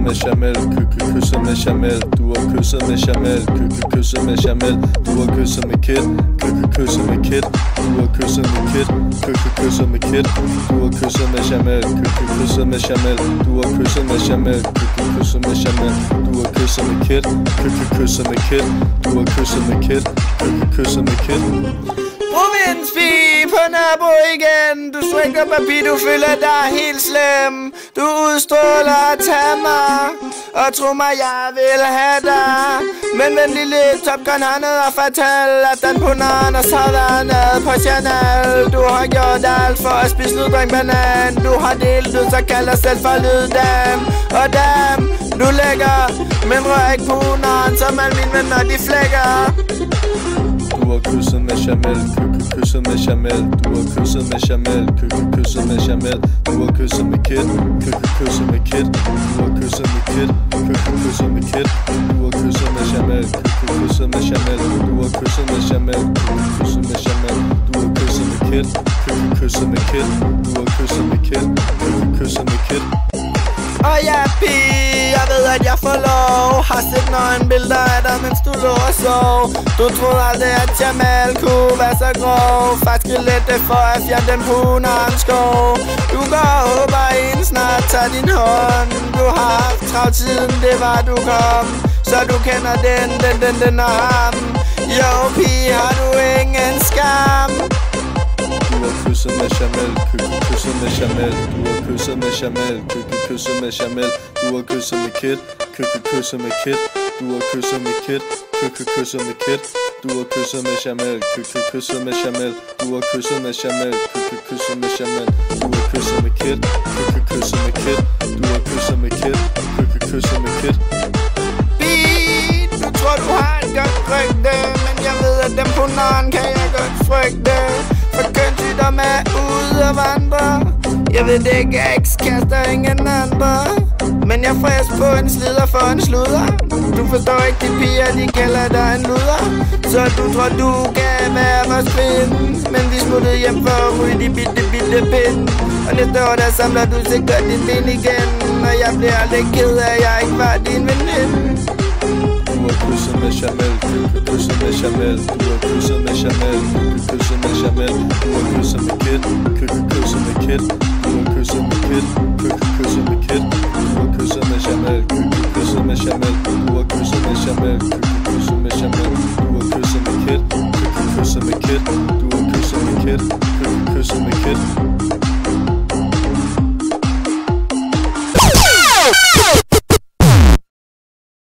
med Jamel, kysset med Jamel. Du har kysset med Jamel, kysset med Jamel. Du har kysset med Kid, kysset med Kid. Du har kysset med Kid, kysset med Kid. Du har kysset med Jamel, kysset med Jamel. Du har kysset med Jamel, kysset med Jamel. Du har kysset med Kid, kysset med Kid. Du har kysset med Kid, kysset med Kid. Provinspige på nabo igen. Du svinker papir, du føler dig helt slem. Du udstråler at tage mig, og tro mig, jeg vil have dig. Men den lille Top Gun har ned og fortæl, at den punanas har været ned på Chanel. Du har gjort alt for at spise luddring banan. Du har delt ud, så kalder selv for lyddam. Og dam, du lægger, men rør ikke puneren, som alle mine venner de flækker. Du har kysset med Jamel, kysset med Jamel. Du har kysset med Jamel, kysset med Jamel. Du har kysset med Kid, kysset med Kid. Du har kysset med Kid, kysset med Kid. Du har kysset med Jamel, kysset med Jamel. Du har kysset med Jamel, kysset med Jamel. Du har kysset med Kid, kysset med Kid. Du har kysset med Kid, kysset med Kid. Og ja, pige, jeg ved, at jeg får lov. Har set nøgenbilleder af dig, mens du lå og sov. Du troede aldrig, at Jamal kunne være så grov. Faktisk lidt det for at fjerne den punanskov. Du går og håber, en snart tager din hånd. Du har haft travlt siden det var du kom. Så du kender den og ham. Jo, pige, har du ingen skam. Du har kysset med Jamel, kysset med Jamel. Du har kysset med Jamel, kysset med Jamel. Du har kysset med Kid, kysset med Kid. Du har kysset med Kid, kysset med Kid. Du har kysset med Jamel, kysset med Jamel. Du har kysset med Jamel, kysset med Jamel. Du har kysset med Kid, kysset med Kid. Du har kysset med Kid, kysset med Kid. Beat, du tror du har et godt rygte, men jeg ved at dem på naren kan jeg godt frygte. For kønssygdom er ude at vandre. Jeg ved det ikke, kaster ingen andre. Men jeg frisk på en slider for en sludder. Du forstår ikke de piger, de kalder dig en luder. Så du tror du kan være vores ven. Men vi smuttede hjem for at ryge de bitte pind. Og næste år der samler du sikkert din ven igen. Og jeg bliver lidt ked af at jeg ikke var din veninde. Du har kysset med Jamel, kysset med Jamel. Du har kysset med Jamel, kysset med Jamel. Du har kysset med Kid, kysset med Kid. Du har kysset med Kid, kysset med Kid. Du har kysset med Jamel, kysset med Jamel. Du har kysset med Jamel, kysset med Jamel. Du har kysset med Kid, kysset med Kid. Du har kysset med Kid, kysset med Kid.